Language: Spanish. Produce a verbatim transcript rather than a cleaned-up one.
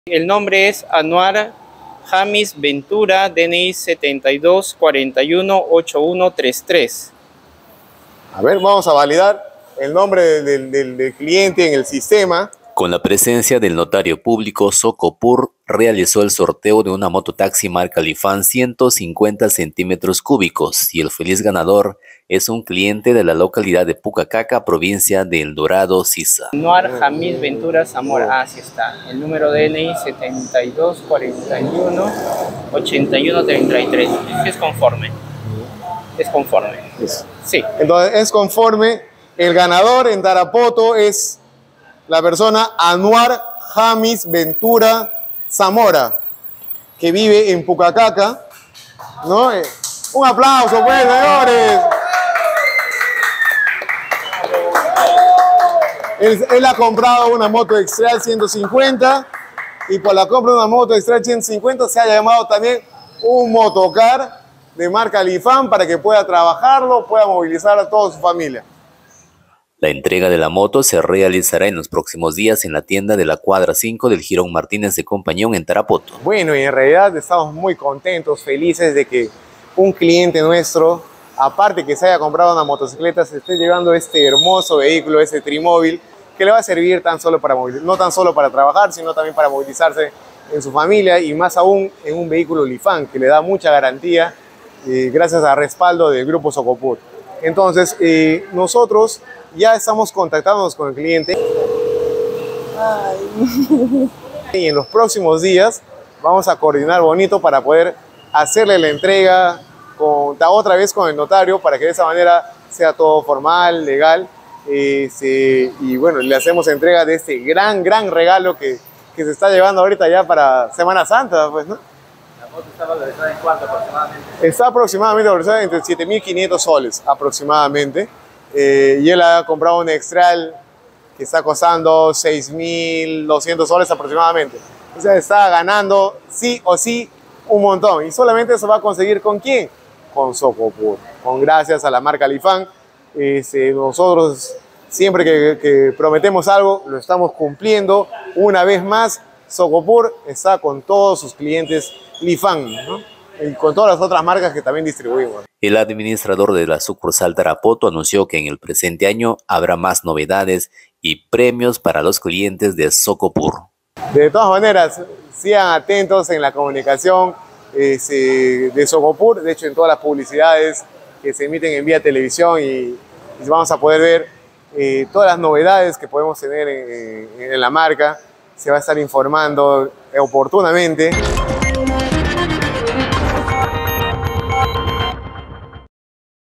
El nombre es Anuar Jamis Ventura, D N I setenta y dos cuarenta y uno ochenta y uno treinta y tres. A ver, vamos a validar el nombre del, del, del cliente en el sistema. Con la presencia del notario público, Socopur realizó el sorteo de una mototaxi marca Lifan ciento cincuenta centímetros cúbicos y el feliz ganador es un cliente de la localidad de Pucacaca, provincia de El Dorado, Sisa. Anuar Jamis Ventura Zamora, ah, sí está. El número de D N I setenta y dos cuarenta y uno ochenta y uno treinta y tres. Es conforme. Es conforme. Sí. Entonces es conforme. El ganador en Tarapoto es la persona Anuar Jamis Ventura Zamora, que vive en Pucacaca, ¿no? Un aplauso, pues, señores. Él, él ha comprado una moto Extrail ciento cincuenta y por la compra de una moto Extrail ciento cincuenta se ha llamado también un motocar de marca Lifan para que pueda trabajarlo, pueda movilizar a toda su familia. La entrega de la moto se realizará en los próximos días en la tienda de la cuadra cinco del Jirón Martínez de Compañón en Tarapoto. Bueno, y en realidad estamos muy contentos, felices de que un cliente nuestro, aparte que se haya comprado una motocicleta, se esté llevando este hermoso vehículo, este trimóvil, que le va a servir tan solo para no tan solo para trabajar, sino también para movilizarse en su familia y más aún en un vehículo Lifan, que le da mucha garantía eh, gracias al respaldo del Grupo Socopur. Entonces, eh, nosotros ya estamos contactándonos con el cliente. Ay. Y en los próximos días vamos a coordinar bonito para poder hacerle la entrega con, otra vez con el notario para que de esa manera sea todo formal, legal. Eh, se, y bueno, le hacemos entrega de este gran, gran regalo que, que se está llevando ahorita ya para Semana Santa, pues, ¿no? ¿La moto está valorizada en cuánto aproximadamente? Está aproximadamente valorizada entre siete mil quinientos soles aproximadamente. Eh, y él ha comprado un Extrail que está costando seis mil doscientos soles aproximadamente. O sea, está ganando sí o sí un montón. Y solamente eso va a conseguir ¿con quién? Con Socopur. Con gracias a la marca Lifan. Este, nosotros siempre que, que prometemos algo lo estamos cumpliendo. Una vez más, Socopur está con todos sus clientes Lifan, ¿no? Y con todas las otras marcas que también distribuimos. El administrador de la sucursal Tarapoto anunció que en el presente año habrá más novedades y premios para los clientes de Socopur. De todas maneras, sigan atentos en la comunicación eh, de Socopur, de hecho en todas las publicidades que se emiten en vía televisión y, y vamos a poder ver eh, todas las novedades que podemos tener en, en, en la marca. Se va a estar informando oportunamente.